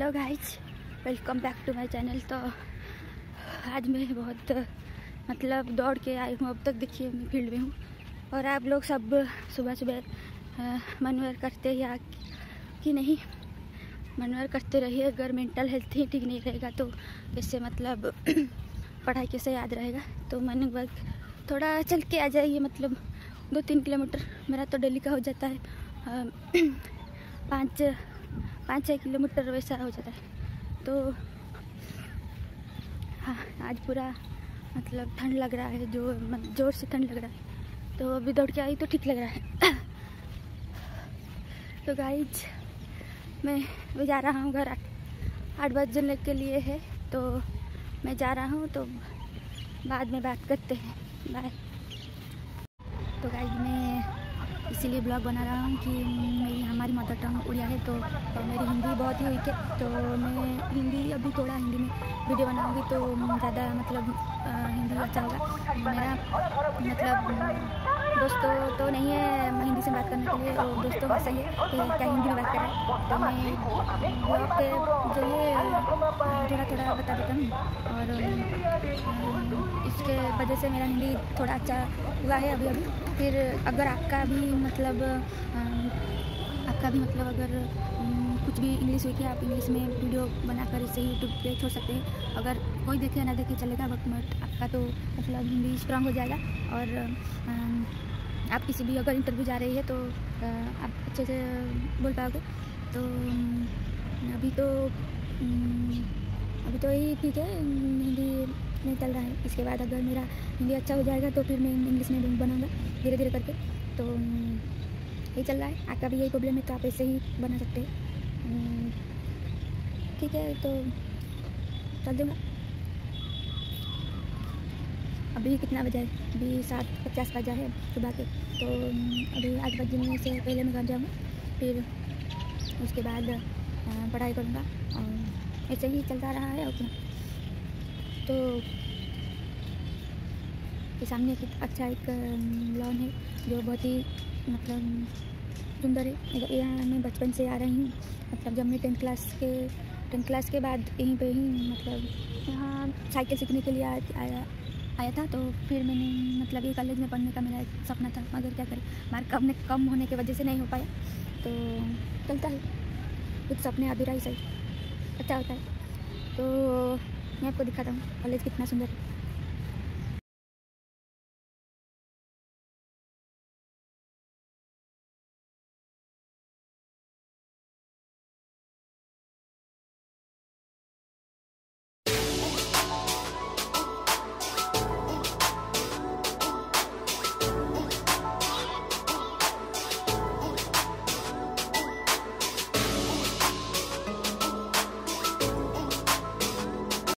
Hello guys, welcome back to my channel. तो आज मैं बहुत दौड़ के आई हूँ। अब तक देखिए मैं फील्ड में हूँ और आप लोग सब सुबह सुबह मनोर करते या कि नहीं, मनोर करते रहिए। अगर मेंटल हेल्थ ही ठीक नहीं रहेगा तो इससे पढ़ाई कैसे याद रहेगा। तो मॉर्निंग वॉक थोड़ा चल के आ जाइए, 2-3 किलोमीटर मेरा तो डेली का हो जाता है। 5-6 किलोमीटर वैसा हो जाता है। तो हाँ, आज पूरा ठंड लग रहा है, जोर से ठंड लग रहा है। तो अभी दौड़ के आई तो ठीक लग रहा है। तो गाइज मैं जा रहा हूँ घर, 8 बजने के लिए है। तो मैं जा रहा हूँ, तो बाद में बात करते हैं। बाय। तो गाइज मैं इसीलिए ब्लॉग बना रहा हूँ कि हमारी मदर टंग उड़िया है। तो मेरी हिंदी बहुत ही वीक है, तो मैं हिंदी अभी थोड़ा हिंदी में वीडियो बनाऊँगी तो ज़्यादा हिंदी अच्छा होगा। मेरा दोस्तों तो नहीं है हिंदी से बात करने के लिए, और दोस्तों बस सही है कि क्या हिंदी में बात कर रहे हैं। तो मैं ब्लॉग के जरिए थोड़ा बता देता हूँ, और इसके वजह से मेरा हिंदी थोड़ा अच्छा हुआ है अभी। फिर अगर आपका भी अगर कुछ भी इंग्लिश हुई कि आप इंग्लिश में वीडियो बनाकर इसे यूट्यूब पे छोड़ सकते हैं। अगर कोई देखे ना देखे चलेगा, बट आपका तो हिंदी स्ट्रांग हो जाएगा। और आप किसी भी अगर इंटरव्यू जा रही है तो आप अच्छे से बोल पाओगे। तो अभी तो यही ठीक है, हिंदी नहीं चल रहा है। इसके बाद अगर मेरा हिंदी अच्छा हो जाएगा तो फिर मैं इंग्लिश में बनाऊँगा धीरे धीरे करके। तो यही चल रहा है। आपका भी यही प्रॉब्लम है तो आप ऐसे ही बना सकते हैं। ठीक है, तो चल दूँगा। अभी कितना बजा है? अभी 7:50 बजा है सुबह के। तो अभी 8 बजने से पहले मैं घर जाऊँगा, फिर उसके बाद पढ़ाई करूँगा और ऐसे ही चलता रहा है। ओके, तो ये सामने अच्छा एक लॉन है जो बहुत ही सुंदर है। यहाँ मैं बचपन से आ रही हूँ, जब मैं 10th क्लास के बाद यहीं पे ही यहाँ साइकिल सीखने के लिए आया था। तो फिर मैंने ये कॉलेज में पढ़ने का मेरा एक सपना था, मगर क्या करें, मार्क कम होने की वजह से नहीं हो पाया। तो चलता है, कुछ सपने अधूरा ही सही अच्छा होता है। तो मैं आपको दिखाता हूँ कॉलेज कितना सुंदर है।